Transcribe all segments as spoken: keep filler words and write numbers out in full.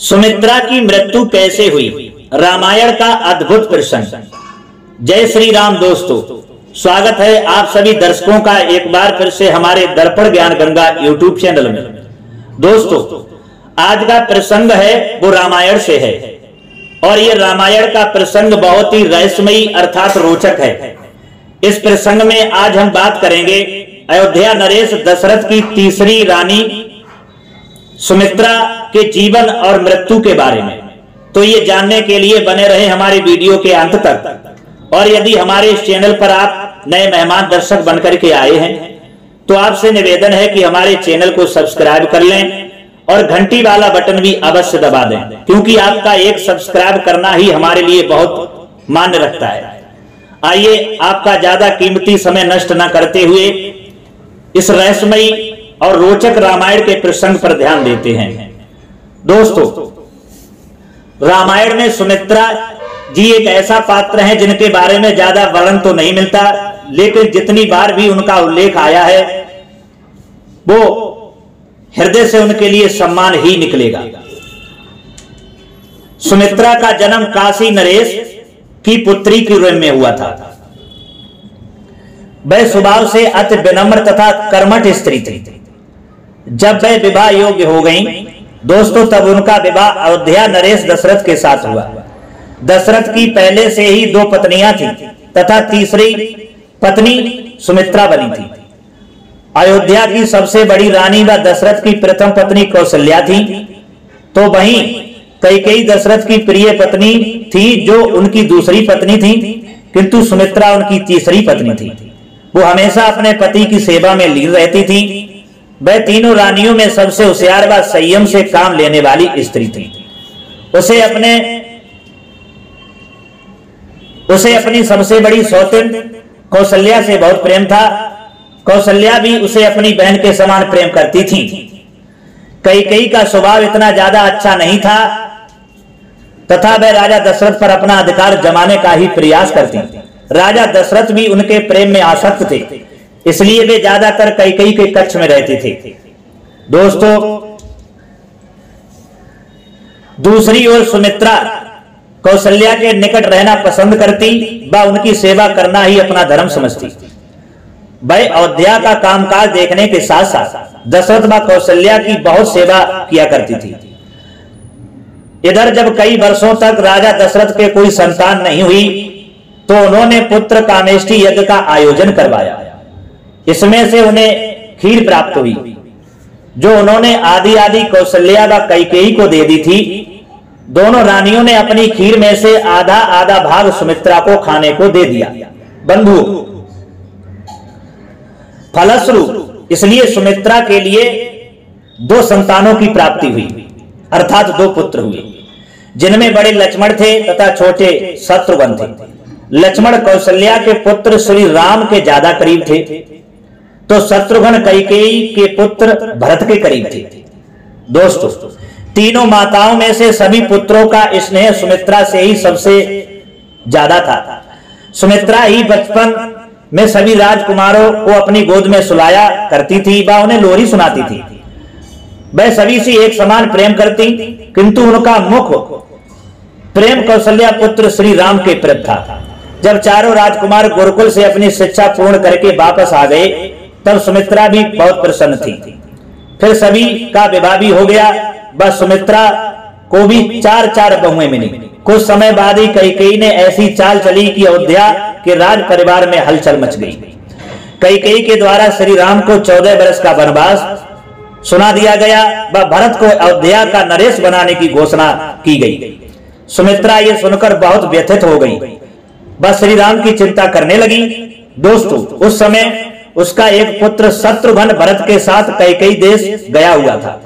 सुमित्रा की मृत्यु कैसे हुई, रामायण का अद्भुत प्रसंग। जय श्री राम दोस्तों, स्वागत है आप सभी दर्शकों का एक बार फिर से हमारे दर्पण ज्ञान गंगा यूट्यूब चैनल में। दोस्तों, आज का प्रसंग है वो रामायण से है और ये रामायण का प्रसंग बहुत ही रहस्यमयी अर्थात रोचक है। इस प्रसंग में आज हम बात करेंगे अयोध्या नरेश दशरथ की तीसरी रानी सुमित्रा के जीवन और मृत्यु के बारे में। तो ये जानने के लिए बने रहे हमारे वीडियो के अंत तक। और यदि हमारे इस चैनल पर आप नए मेहमान दर्शक बनकर के आए हैं तो आपसे निवेदन है कि हमारे चैनल को सब्सक्राइब कर लें और घंटी वाला बटन भी अवश्य दबा दें, क्योंकि आपका एक सब्सक्राइब करना ही हमारे लिए बहुत मान्य रखता है। आइए आपका ज्यादा कीमती समय नष्ट न करते हुए इस रहस्यमयी और रोचक रामायण के प्रसंग पर ध्यान देते हैं। दोस्तों, रामायण में सुमित्रा जी एक ऐसा पात्र है जिनके बारे में ज्यादा वर्णन तो नहीं मिलता, लेकिन जितनी बार भी उनका उल्लेख आया है वो हृदय से उनके लिए सम्मान ही निकलेगा। सुमित्रा का जन्म काशी नरेश की पुत्री की रूप में हुआ था। वह स्वभाव से अति विनम्र तथा कर्मठ स्त्री थी। जब वह विवाह योग्य हो गईं, दोस्तों, तब उनका विवाह अयोध्या नरेश दशरथ के साथ हुआ। दशरथ की पहले से ही दो पत्नियां थीं तथा तीसरी पत्नी सुमित्रा बनी थी। अयोध्या की सबसे बड़ी रानी व दशरथ की प्रथम पत्नी कौशल्या थी, तो वहीं कैकेयी दशरथ की प्रिय पत्नी थी जो उनकी दूसरी पत्नी थी, किंतु सुमित्रा उनकी तीसरी पत्नी थी। वो हमेशा अपने पति की सेवा में लीन रहती थी। वह तीनों रानियों में सबसे होशियार व संयम से काम लेने वाली स्त्री थी। उसे अपने उसे अपनी सबसे बड़ी सौतेन कौशल्या से बहुत प्रेम था। कौशल्या भी उसे अपनी बहन के समान प्रेम करती थी। कैकेयी का स्वभाव इतना ज्यादा अच्छा नहीं था तथा वह राजा दशरथ पर अपना अधिकार जमाने का ही प्रयास करती थी। राजा दशरथ भी उनके प्रेम में आसक्त थे, इसलिए वे ज्यादातर कैकेयी के कक्ष में रहते थे। दोस्तों, दूसरी ओर सुमित्रा कौशल्या के निकट रहना पसंद करती व उनकी सेवा करना ही अपना धर्म समझती। वह अयोध्या का कामकाज देखने के साथ साथ दशरथ व कौशल्या की बहुत सेवा किया करती थी। इधर जब कई वर्षों तक राजा दशरथ के कोई संतान नहीं हुई तो उन्होंने पुत्र कामेष्टि यज्ञ का आयोजन करवाया। इसमें से उन्हें खीर प्राप्त हुई जो उन्होंने आदि आदि कौशल्या व कैकेयी को दे दी थी। दोनों रानियों ने अपनी खीर में से आधा आधा भाग सुमित्रा को खाने को दे दिया। बंधु फलस्वरूप इसलिए सुमित्रा के लिए दो संतानों की प्राप्ति हुई, अर्थात दो पुत्र हुए, जिनमें बड़े लक्ष्मण थे तथा छोटे शत्रुघ्न थे। लक्ष्मण कौशल्या के पुत्र श्री राम के ज्यादा करीब थे, तो शत्रुघ्न कैकेयी के पुत्र भरत के करीब थे। दोस्तों, तीनों माताओं में से सभी पुत्रों का स्नेह सुमित्रा से ही सबसे ज्यादा था। सुमित्रा ही बचपन में सभी राजकुमारों को अपनी गोद में सुलाया करती थी व उन्हें लोरी सुनाती थी। वह सभी से एक समान प्रेम करती, किंतु उनका मुख्य प्रेम कौशल्या पुत्र श्री राम के प्रति था। जब चारों राजकुमार गुरुकुल से अपनी शिक्षा पूर्ण करके वापस आ गए तब सुमित्रा भी बहुत प्रसन्न थी। फिर सभी का विवाह भी हो गया। बस सुमित्रा को भी चार चार बहुएं मिली। कुछ समय बाद ही कैकेयी ने ऐसी चाल चली कि अयोध्या के राज परिवार में हलचल मच गई। कैकेयी के द्वारा श्री राम को चौदह वर्ष का वनवास सुना दिया गया व भरत को अयोध्या का नरेश बनाने की घोषणा की गई। सुमित्रा ये सुनकर बहुत व्यथित हो गई, बस श्री राम की चिंता करने लगी। दोस्तों, उस समय उसका एक पुत्र शत्रुघ्न भरत के साथ कैकेयी देश गया हुआ था।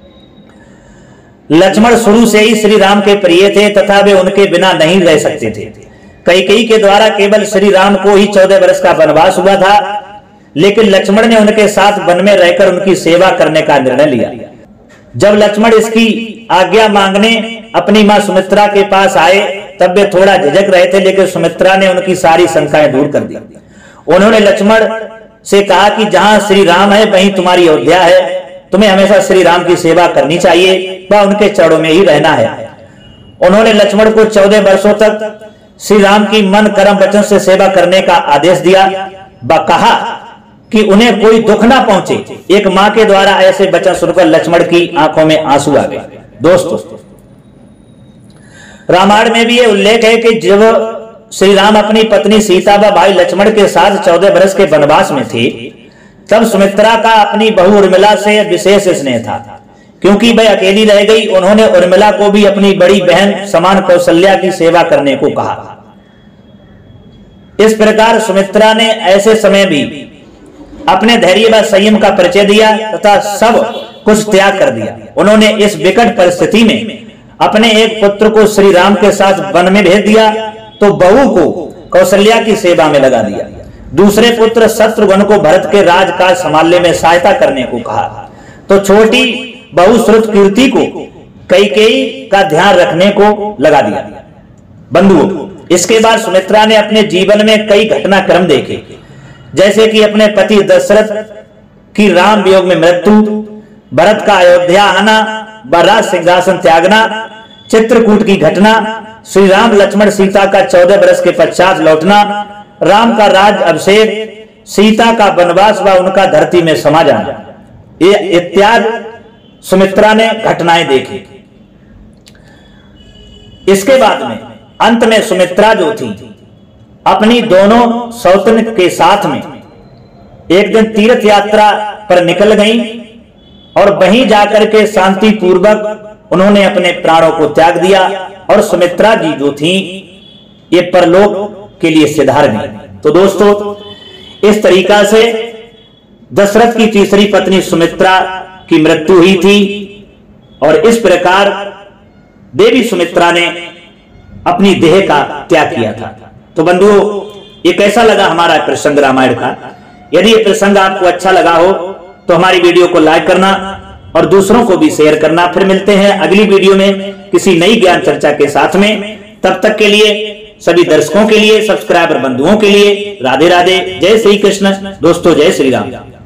लक्ष्मण शुरू से ही श्री राम के प्रिय थे तथा वे उनके बिना नहीं रह सकते थे। कैकेयी के द्वारा केवल श्री राम को ही चौदह वर्ष का वनवास हुआ था, लेकिन लक्ष्मण ने उनके साथ वन में रहकर उनकी सेवा करने का निर्णय लिया। जब लक्ष्मण इसकी आज्ञा मांगने अपनी मां सुमित्रा के पास आए तब वे थोड़ा झिझक रहे थे, लेकिन सुमित्रा ने उनकी सारी शंकाएं दूर कर दी। उन्होंने लक्ष्मण से कहा कि जहां श्री राम है वहीं तुम्हारी अयोध्या है, तुम्हें हमेशा श्री राम की सेवा करनी चाहिए व उनके चरणों में ही रहना है। उन्होंने लक्ष्मण को चौदह वर्षों तक श्री राम की मन कर्म वचन से सेवा करने का आदेश दिया व कहा कि उन्हें कोई दुख ना पहुंचे। एक मां के द्वारा ऐसे वचन सुनकर लक्ष्मण की आंखों में आंसू आ गए। दोस्तों, रामायण में भी ये उल्लेख है कि जब श्री राम अपनी पत्नी सीता व भाई लक्ष्मण के साथ चौदह वर्ष के वनवास में थे, तब सुमित्रा का अपनी बहू उर्मिला से विशेष स्नेह था, क्योंकि वह अकेली रह गई। उन्होंने उर्मिला को भी अपनी बड़ी बहन समान कौशल्या की सेवा करने को कहा। इस प्रकार सुमित्रा ने ऐसे समय भी अपने धैर्य व संयम का परिचय दिया तथा सब कुछ त्याग कर दिया। उन्होंने इस विकट परिस्थिति में अपने एक पुत्र को श्री राम के साथ वन में भेज दिया तो बहू को कौशल्या की सेवा में लगा दिया। दूसरे पुत्र शत्रुघ्न को भरत के राजकाज संभालने में सहायता करने को कहा तो छोटी बहू श्रुत कीर्ति को कैकेयी का ध्यान रखने को लगा दिया। बंधुओं, इसके बाद सुमित्रा ने अपने जीवन में कई घटनाक्रम देखे, जैसे कि अपने पति दशरथ की राम वियोग में मृत्यु, भरत का अयोध्या आना व राज सिंहासन त्यागना, चित्रकूट की घटना, श्री राम लक्ष्मण सीता का चौदह वर्ष के पश्चात लौटना, राम का राज अभिषेक, सीता का वनवास व उनका धरती में समा जाना, ये इत्यादि सुमित्रा ने घटनाएं देखी। इसके बाद में अंत में सुमित्रा जो थी अपनी दोनों सौतन के साथ में एक दिन तीर्थ यात्रा पर निकल गईं और वहीं जाकर के शांति पूर्वक उन्होंने अपने प्राणों को त्याग दिया और सुमित्रा जी जो थी ये परलोक के लिए सिधार गई। तो दोस्तों, इस तरीका से दशरथ की तीसरी पत्नी सुमित्रा की मृत्यु हुई थी और इस प्रकार देवी सुमित्रा ने अपनी देह का त्याग किया था। तो बंधुओं, ये कैसा लगा हमारा प्रसंग रामायण का? यदि ये प्रसंग आपको अच्छा लगा हो तो हमारी वीडियो को लाइक करना और दूसरों को भी शेयर करना। फिर मिलते हैं अगली वीडियो में किसी नई ज्ञान चर्चा के साथ में। तब तक के लिए सभी दर्शकों के लिए, सब्सक्राइबर बंधुओं के लिए राधे राधे, जय श्री कृष्ण। दोस्तों, जय श्री राम।